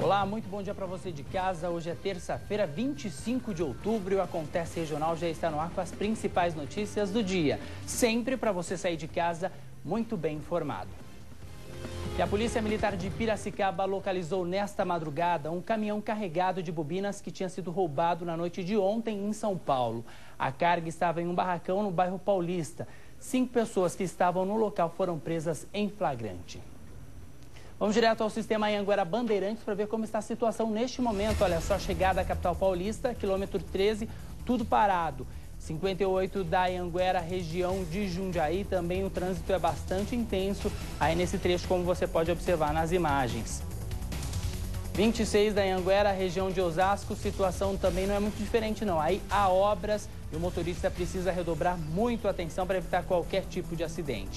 Olá, muito bom dia para você de casa. Hoje é terça-feira, 25 de outubro e o Acontece Regional já está no ar com as principais notícias do dia. Sempre para você sair de casa muito bem informado. E a Polícia Militar de Piracicaba localizou nesta madrugada um caminhão carregado de bobinas que tinha sido roubado na noite de ontem em São Paulo. A carga estava em um barracão no bairro Paulista. 5 pessoas que estavam no local foram presas em flagrante. Vamos direto ao sistema Anhanguera Bandeirantes para ver como está a situação neste momento. Olha só, chegada à capital paulista, quilômetro 13, tudo parado. 58 da Anhanguera, região de Jundiaí, também o trânsito é bastante intenso aí nesse trecho, como você pode observar nas imagens. 26 da Anhanguera, região de Osasco, situação também não é muito diferente não. Aí há obras e o motorista precisa redobrar muito atenção para evitar qualquer tipo de acidente.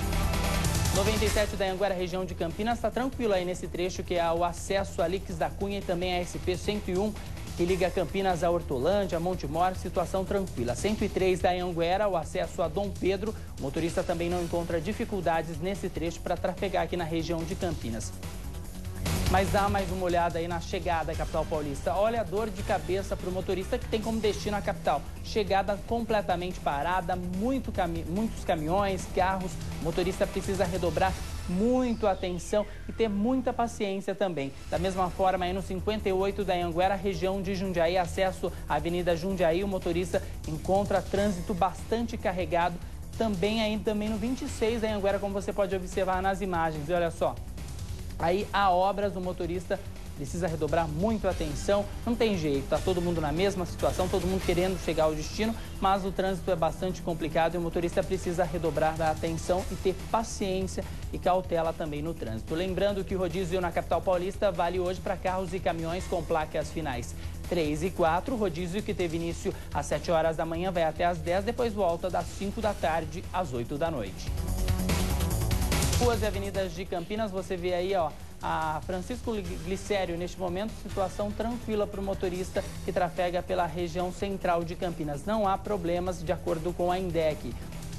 97 da Anhanguera, região de Campinas, está tranquilo aí nesse trecho que é o acesso a Lix da Cunha e também a SP-101, que liga Campinas a Hortolândia, Montemor, situação tranquila. 103 da Anhanguera, o acesso a Dom Pedro, o motorista também não encontra dificuldades nesse trecho para trafegar aqui na região de Campinas. Mas dá mais uma olhada aí na chegada à capital paulista. Olha a dor de cabeça para o motorista que tem como destino a capital. Chegada completamente parada, muitos caminhões, carros. O motorista precisa redobrar muito atenção e ter muita paciência também. Da mesma forma, aí no 58 da Anhanguera, região de Jundiaí, acesso à Avenida Jundiaí, o motorista encontra trânsito bastante carregado. Também no 26 da Anhanguera, como você pode observar nas imagens. E olha só. Aí há obras, o motorista precisa redobrar muito atenção, não tem jeito, está todo mundo na mesma situação, todo mundo querendo chegar ao destino, mas o trânsito é bastante complicado e o motorista precisa redobrar a atenção e ter paciência e cautela também no trânsito. Lembrando que o rodízio na capital paulista vale hoje para carros e caminhões com placas finais 3 e 4, o rodízio que teve início às 7 horas da manhã vai até às 10, depois volta das 5 da tarde às 8 da noite. Ruas e avenidas de Campinas, você vê aí, ó, a Francisco Glicério, neste momento, situação tranquila para o motorista que trafega pela região central de Campinas. Não há problemas de acordo com a INDEC.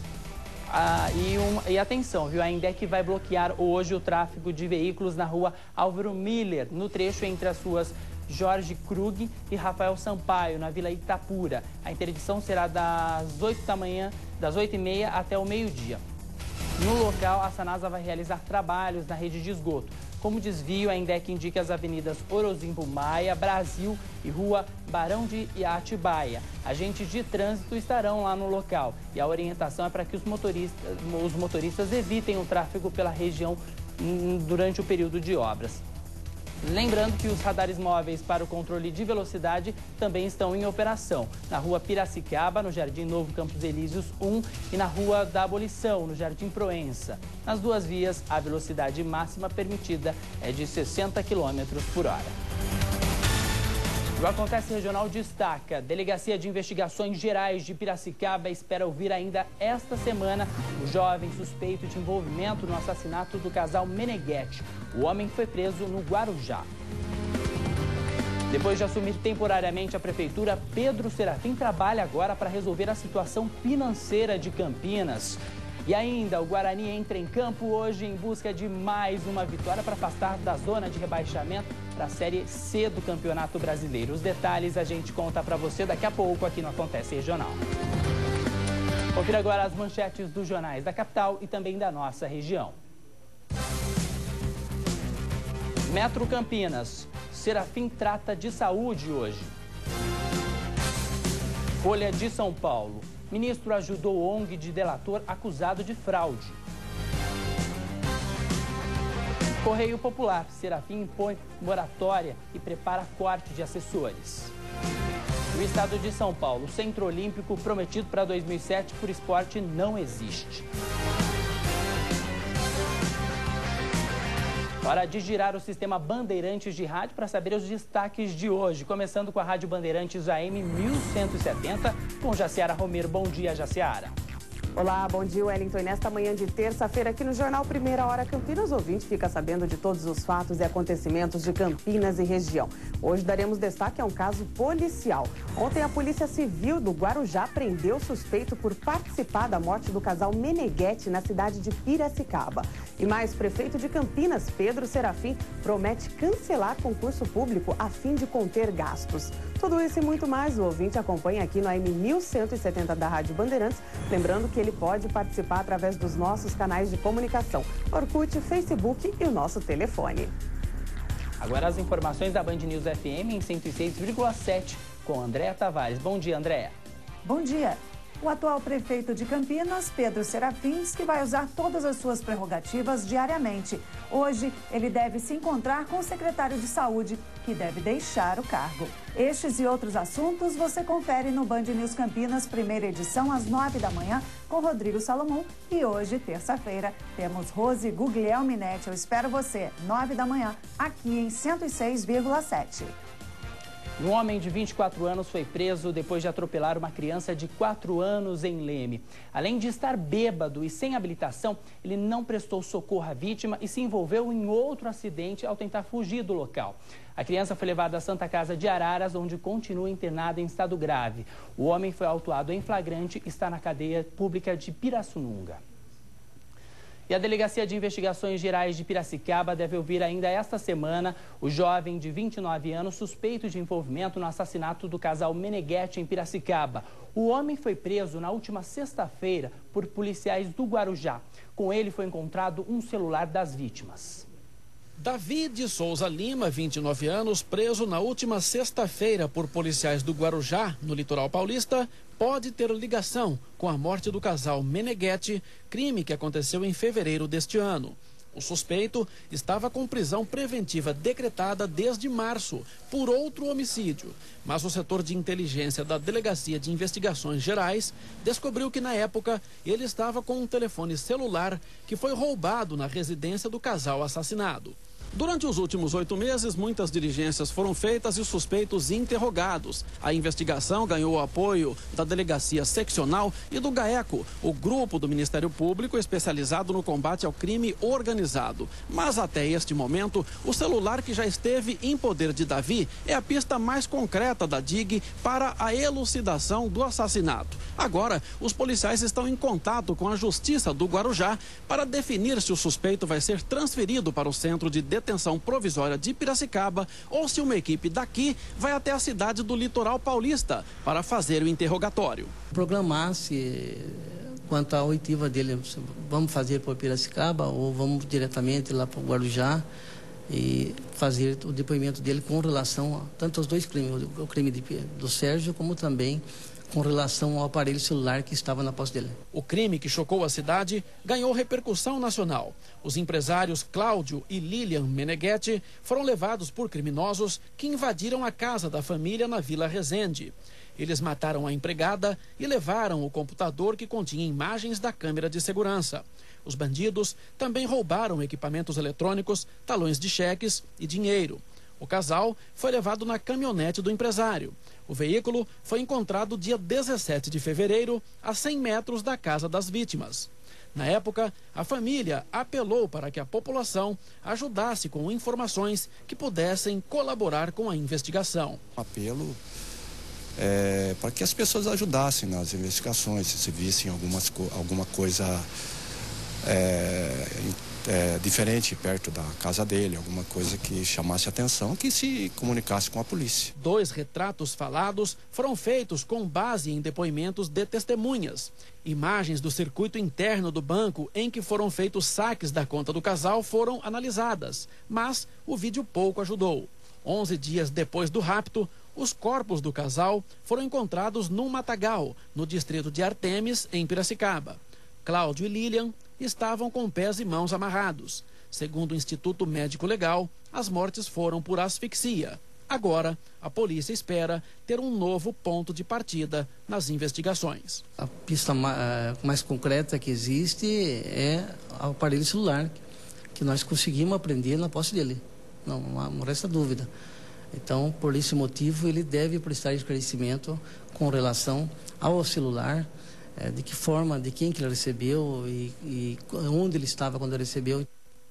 E atenção, viu? A INDEC vai bloquear hoje o tráfego de veículos na rua Álvaro Miller, no trecho entre as ruas Jorge Krug e Rafael Sampaio, na Vila Itapura. A interdição será das 8 da manhã, das 8h30 até o meio-dia. No local, a Sanasa vai realizar trabalhos na rede de esgoto. Como desvio, a INDEC indica as avenidas Orozimbo Maia, Brasil e Rua Barão de Atibaia. Agentes de trânsito estarão lá no local e a orientação é para que os motoristas evitem o tráfego pela região durante o período de obras. Lembrando que os radares móveis para o controle de velocidade também estão em operação. Na rua Piracicaba, no Jardim Novo Campos Elíseos 1 e na rua da Abolição, no Jardim Proença. Nas duas vias, a velocidade máxima permitida é de 60 km por hora. O Acontece Regional destaca: Delegacia de Investigações Gerais de Piracicaba espera ouvir ainda esta semana o jovem suspeito de envolvimento no assassinato do casal Meneghetti. O homem foi preso no Guarujá. Depois de assumir temporariamente a prefeitura, Pedro Serafim trabalha agora para resolver a situação financeira de Campinas. E ainda, o Guarani entra em campo hoje em busca de mais uma vitória para afastar da zona de rebaixamento para a Série C do Campeonato Brasileiro. Os detalhes a gente conta para você daqui a pouco aqui no Acontece Regional. Confira agora as manchetes dos jornais da capital e também da nossa região. Metro Campinas. Serafim trata de saúde hoje. Folha de São Paulo. Ministro ajudou ONG de delator acusado de fraude. Correio Popular. Serafim impõe moratória e prepara corte de assessores. O estado de São Paulo. O Centro Olímpico prometido para 2007 por esporte não existe. Hora de girar o sistema Bandeirantes de rádio para saber os destaques de hoje. Começando com a Rádio Bandeirantes AM 1170, com Jaciara Romero. Bom dia, Jaciara. Olá, bom dia, Wellington. E nesta manhã de terça-feira, aqui no Jornal Primeira Hora Campinas, ouvinte fica sabendo de todos os fatos e acontecimentos de Campinas e região. Hoje daremos destaque a um caso policial. Ontem, a Polícia Civil do Guarujá prendeu suspeito por participar da morte do casal Meneghetti na cidade de Piracicaba. E mais, prefeito de Campinas, Pedro Serafim, promete cancelar concurso público a fim de conter gastos. Tudo isso e muito mais o ouvinte acompanha aqui no AM 1170 da Rádio Bandeirantes. Lembrando que ele pode participar através dos nossos canais de comunicação, Orkut, Facebook e o nosso telefone. Agora as informações da Band News FM em 106,7 com Andréa Tavares. Bom dia, Andréa. Bom dia. O atual prefeito de Campinas, Pedro Serafim, que vai usar todas as suas prerrogativas diariamente. Hoje, ele deve se encontrar com o secretário de Saúde, que deve deixar o cargo. Estes e outros assuntos você confere no Band News Campinas, primeira edição, às 9 da manhã, com Rodrigo Salomão. E hoje, terça-feira, temos Rose Guglielminetti. Eu espero você, 9 da manhã, aqui em 106,7. Um homem de 24 anos foi preso depois de atropelar uma criança de 4 anos em Leme. Além de estar bêbado e sem habilitação, ele não prestou socorro à vítima e se envolveu em outro acidente ao tentar fugir do local. A criança foi levada à Santa Casa de Araras, onde continua internada em estado grave. O homem foi autuado em flagrante e está na cadeia pública de Pirassununga. E a Delegacia de Investigações Gerais de Piracicaba deve ouvir ainda esta semana o jovem de 29 anos suspeito de envolvimento no assassinato do casal Meneghetti em Piracicaba. O homem foi preso na última sexta-feira por policiais do Guarujá. Com ele foi encontrado um celular das vítimas. Davi de Souza Lima, 29 anos, preso na última sexta-feira por policiais do Guarujá, no litoral paulista, pode ter ligação com a morte do casal Meneghetti, crime que aconteceu em fevereiro deste ano. O suspeito estava com prisão preventiva decretada desde março por outro homicídio, mas o setor de inteligência da Delegacia de Investigações Gerais descobriu que na época ele estava com um telefone celular que foi roubado na residência do casal assassinado. Durante os últimos 8 meses, muitas diligências foram feitas e os suspeitos interrogados. A investigação ganhou o apoio da Delegacia Seccional e do GAECO, o grupo do Ministério Público especializado no combate ao crime organizado. Mas até este momento, o celular que já esteve em poder de Davi é a pista mais concreta da DIG para a elucidação do assassinato. Agora, os policiais estão em contato com a Justiça do Guarujá para definir se o suspeito vai ser transferido para o centro de detenção provisória de Piracicaba ou se uma equipe daqui vai até a cidade do litoral paulista para fazer o interrogatório. Programar-se quanto à oitiva dele, vamos fazer por Piracicaba ou vamos diretamente lá para o Guarujá e fazer o depoimento dele com relação a tanto aos dois crimes, o crime do Sérgio como também com relação ao aparelho celular que estava na posse dele. O crime que chocou a cidade ganhou repercussão nacional. Os empresários Cláudio e Lilian Meneghetti foram levados por criminosos que invadiram a casa da família na Vila Resende. Eles mataram a empregada e levaram o computador que continha imagens da câmera de segurança. Os bandidos também roubaram equipamentos eletrônicos, talões de cheques e dinheiro. O casal foi levado na caminhonete do empresário. O veículo foi encontrado dia 17 de fevereiro, a 100 metros da casa das vítimas. Na época, a família apelou para que a população ajudasse com informações que pudessem colaborar com a investigação. Um apelo para que as pessoas ajudassem nas investigações, se vissem alguma coisa diferente perto da casa dele, alguma coisa que chamasse atenção, que se comunicasse com a polícia. 2 retratos falados foram feitos com base em depoimentos de testemunhas. Imagens do circuito interno do banco em que foram feitos saques da conta do casal foram analisadas, mas o vídeo pouco ajudou. 11 dias depois do rapto, os corpos do casal foram encontrados num matagal, no distrito de Artemis, em Piracicaba. Cláudio e Lilian estavam com pés e mãos amarrados. Segundo o Instituto Médico Legal, as mortes foram por asfixia. Agora, a polícia espera ter um novo ponto de partida nas investigações. A pista mais concreta que existe é o aparelho celular, que nós conseguimos apreender na posse dele. Não resta dúvida. Então, por esse motivo, ele deve prestar esclarecimento com relação ao celular, de que forma, de quem que ele recebeu e onde ele estava quando ele recebeu.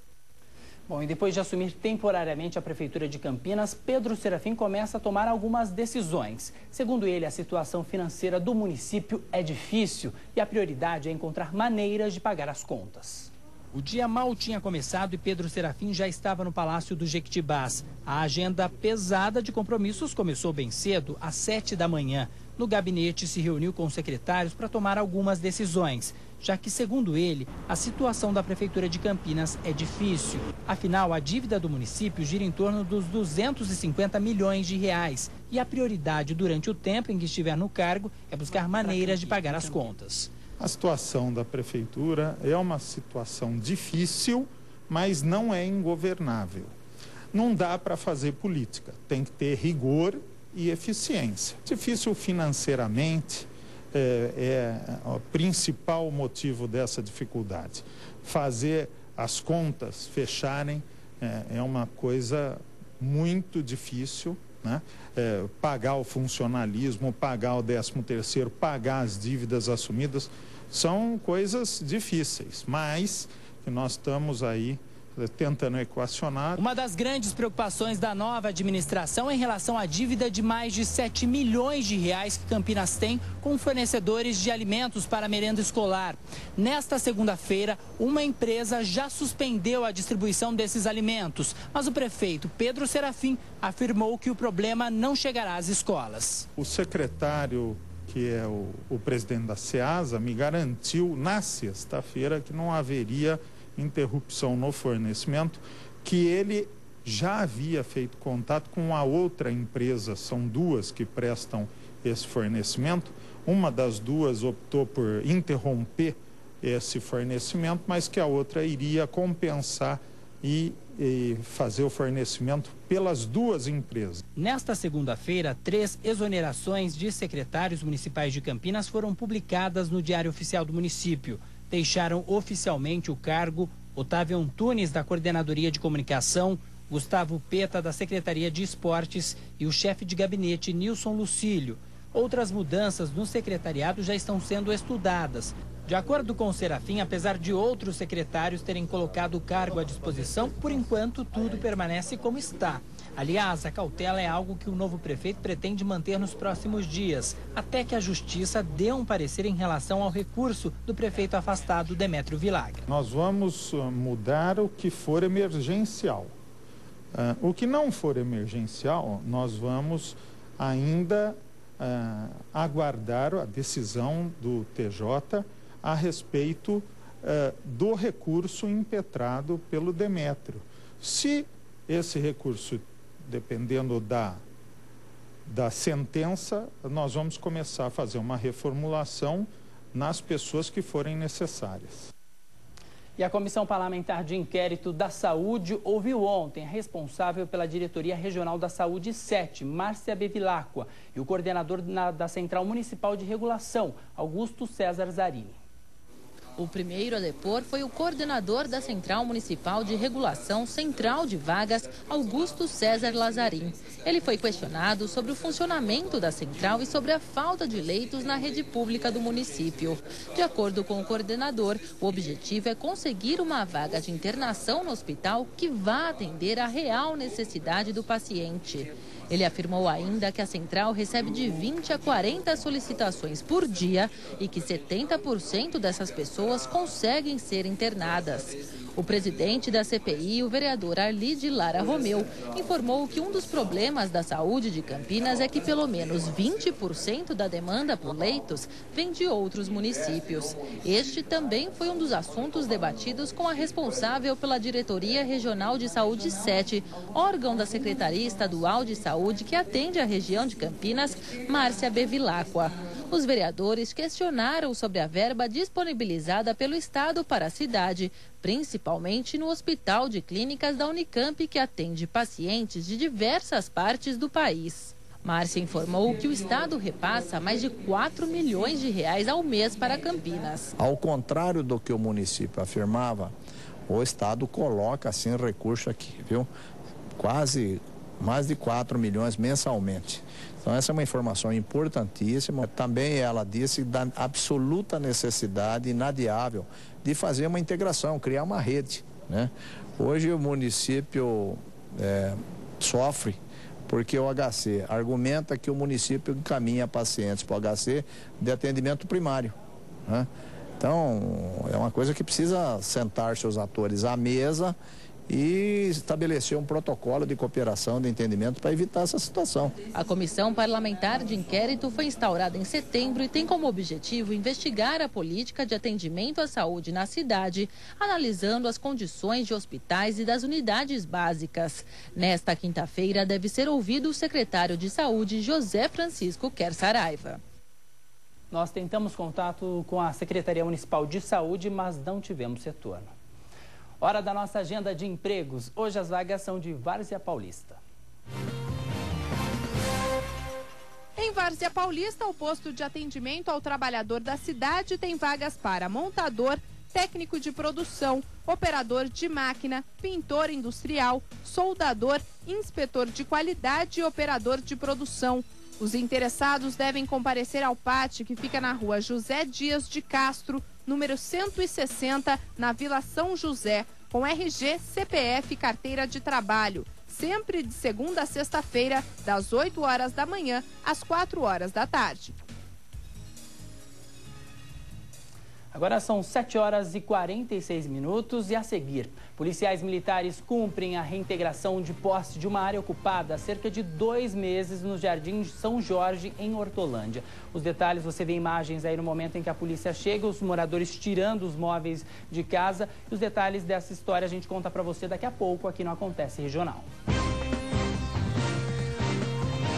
Bom, e depois de assumir temporariamente a Prefeitura de Campinas, Pedro Serafim começa a tomar algumas decisões. Segundo ele, a situação financeira do município é difícil e a prioridade é encontrar maneiras de pagar as contas. O dia mal tinha começado e Pedro Serafim já estava no Palácio do Jequitibás. A agenda pesada de compromissos começou bem cedo, às 7 da manhã. No gabinete, se reuniu com os secretários para tomar algumas decisões, já que, segundo ele, a situação da Prefeitura de Campinas é difícil. Afinal, a dívida do município gira em torno dos 250 milhões de reais. E a prioridade durante o tempo em que estiver no cargo é buscar maneiras de pagar as contas. A situação da Prefeitura é uma situação difícil, mas não é ingovernável. Não dá para fazer política, tem que ter rigor e eficiência. Difícil financeiramente é o principal motivo dessa dificuldade. Fazer as contas fecharem é uma coisa muito difícil, né? Pagar o funcionalismo, pagar o 13º, pagar as dívidas assumidas, são coisas difíceis, mas que nós estamos aí tentando equacionar. Uma das grandes preocupações da nova administração é em relação à dívida de mais de 7 milhões de reais que Campinas tem com fornecedores de alimentos para a merenda escolar. Nesta segunda-feira, uma empresa já suspendeu a distribuição desses alimentos, mas o prefeito Pedro Serafim afirmou que o problema não chegará às escolas. O secretário, que é o presidente da SEASA, me garantiu na sexta-feira que não haveria interrupção no fornecimento, que ele já havia feito contato com a outra empresa, são duas que prestam esse fornecimento, uma das duas optou por interromper esse fornecimento, mas que a outra iria compensar e fazer o fornecimento pelas duas empresas. Nesta segunda-feira, 3 exonerações de secretários municipais de Campinas foram publicadas no Diário Oficial do município. Deixaram oficialmente o cargo Otávio Antunes, da Coordenadoria de Comunicação, Gustavo Peta, da Secretaria de Esportes e o chefe de gabinete, Nilson Lucílio. Outras mudanças no secretariado já estão sendo estudadas. De acordo com o Serafim, apesar de outros secretários terem colocado o cargo à disposição, por enquanto tudo permanece como está. Aliás, a cautela é algo que o novo prefeito pretende manter nos próximos dias, até que a Justiça dê um parecer em relação ao recurso do prefeito afastado, Demétrio Villagra. Nós vamos mudar o que for emergencial. O que não for emergencial, nós vamos ainda aguardar a decisão do TJ a respeito do recurso impetrado pelo Demétrio. Se esse recurso, dependendo da sentença, nós vamos começar a fazer uma reformulação nas pessoas que forem necessárias. E a Comissão Parlamentar de Inquérito da Saúde ouviu ontem a responsável pela Diretoria Regional da Saúde 7, Márcia Bevilacqua, e o coordenador da Central Municipal de Regulação, Augusto César Zarini. O primeiro a depor foi o coordenador da Central Municipal de Regulação Central de Vagas, Augusto César Lazarim. Ele foi questionado sobre o funcionamento da central e sobre a falta de leitos na rede pública do município. De acordo com o coordenador, o objetivo é conseguir uma vaga de internação no hospital que vá atender à real necessidade do paciente. Ele afirmou ainda que a central recebe de 20 a 40 solicitações por dia e que 70% dessas pessoas conseguem ser internadas. O presidente da CPI, o vereador Arlide Lara Romeu, informou que um dos problemas da saúde de Campinas é que pelo menos 20% da demanda por leitos vem de outros municípios. Este também foi um dos assuntos debatidos com a responsável pela Diretoria Regional de Saúde 7, órgão da Secretaria Estadual de Saúde que atende a região de Campinas, Márcia Bevilacqua. Os vereadores questionaram sobre a verba disponibilizada pelo Estado para a cidade, principalmente no Hospital de Clínicas da Unicamp, que atende pacientes de diversas partes do país. Márcia informou que o Estado repassa mais de 4 milhões de reais ao mês para Campinas. Ao contrário do que o município afirmava, o Estado coloca, assim, recurso aqui, viu? Quase mais de 4 milhões mensalmente. Então essa é uma informação importantíssima. Também ela disse da absoluta necessidade inadiável de fazer uma integração, criar uma rede, né? Hoje o município sofre porque o HC argumenta que o município encaminha pacientes para o HC de atendimento primário, né? Então, é uma coisa que precisa sentar-se os atores à mesa e estabelecer um protocolo de cooperação, de entendimento para evitar essa situação. A Comissão Parlamentar de Inquérito foi instaurada em setembro e tem como objetivo investigar a política de atendimento à saúde na cidade, analisando as condições de hospitais e das unidades básicas. Nesta quinta-feira deve ser ouvido o secretário de Saúde, José Francisco Quer Saraiva. Nós tentamos contato com a Secretaria Municipal de Saúde, mas não tivemos retorno. Hora da nossa agenda de empregos. Hoje as vagas são de Várzea Paulista. Em Várzea Paulista, o posto de atendimento ao trabalhador da cidade tem vagas para montador, técnico de produção, operador de máquina, pintor industrial, soldador, inspetor de qualidade e operador de produção. Os interessados devem comparecer ao PAT, que fica na rua José Dias de Castro, número 160, na Vila São José, com RG, CPF e carteira de trabalho, sempre de segunda a sexta-feira, das 8 horas da manhã às 4 horas da tarde. Agora são 7 horas e 46 minutos e a seguir, policiais militares cumprem a reintegração de posse de uma área ocupada há cerca de 2 meses no Jardim São Jorge, em Hortolândia. Os detalhes, você vê imagens aí no momento em que a polícia chega, os moradores tirando os móveis de casa. E os detalhes dessa história a gente conta para você daqui a pouco aqui no Acontece Regional.